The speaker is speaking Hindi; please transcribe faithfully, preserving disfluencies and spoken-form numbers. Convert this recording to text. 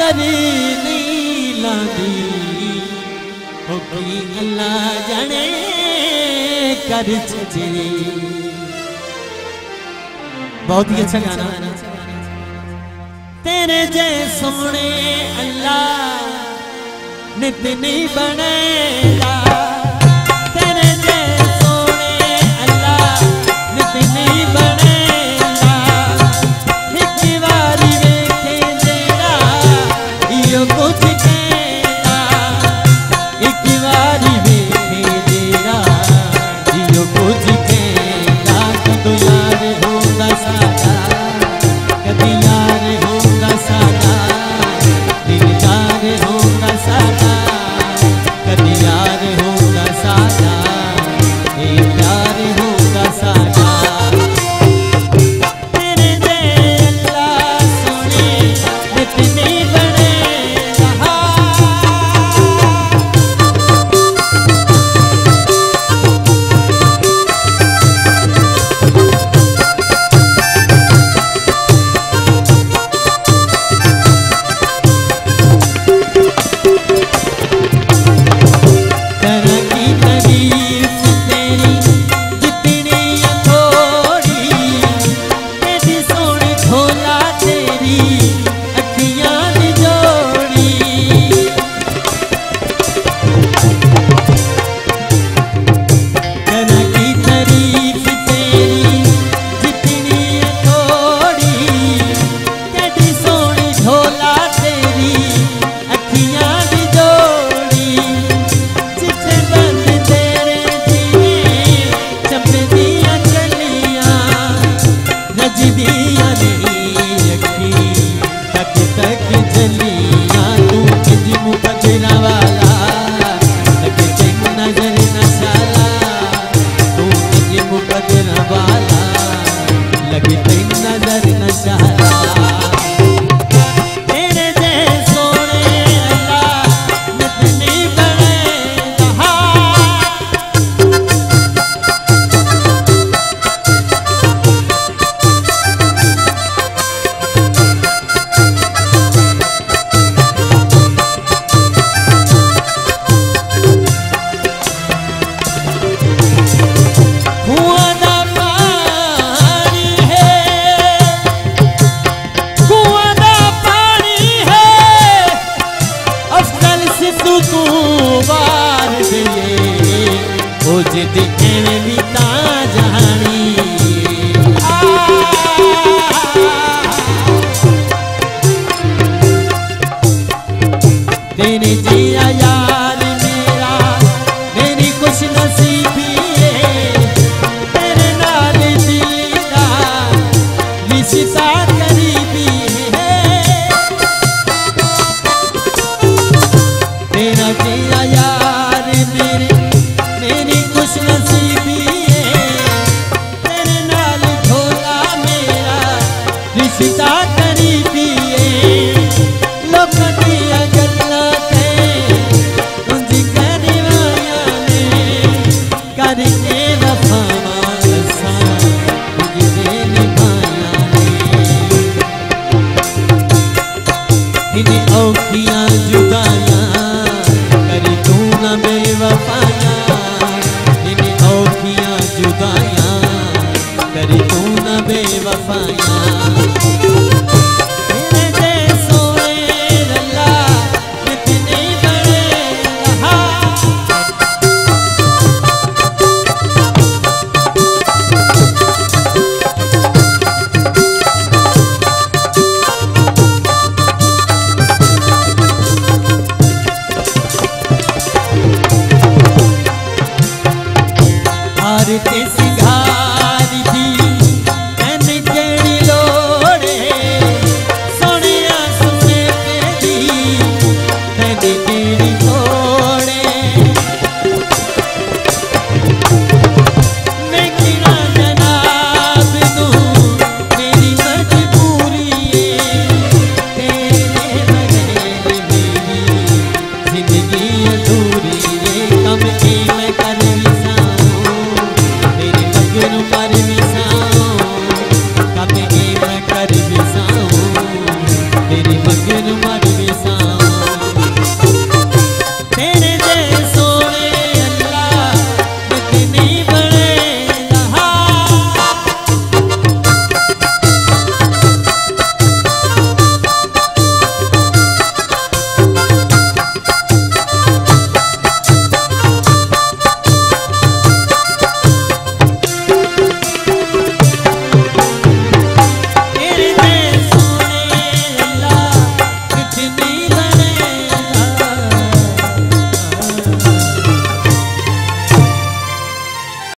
यारी नहीं लादी होगी अल्लाह जाने कर छे। बहुत ही अच्छा गाना। तेरे जैसे सोने अल्लाह नित नहीं बनेगा, तेरे जैसे सोने अल्लाह नित नहीं बनेगा। एक बारी वेखे तेरा यो कुछ कहना, एक बारी वेखे तेरा यो कुछ कहना। कदों यार होगा सादा, कभी यार होगा सादा, दिलदार होगा सादा, कभी यार होगा सादा, ये प्यार होगा सादा। तेरे जैसे अल्लाह सोने नित नहीं बनेगा। तेरे जिया यार मेरा मेरी खुश नसीबी है, तेरे नाल दिल दा रिश्ता करीबी है। तेरा जिया यार मेरे मेरी खुश नसीबी है, तेरे नाल झोला मेरा रिश्ता करीबी है। लोग दिया गल्ला औखियां जुदाइयां करी तू ना बेवफाया, इन्हें औखियां जुदाइयां करी तू ना बेवफाया। तेरे जैसे सोने अल्लाह नित नहीं बनेगा। हारते सिंघार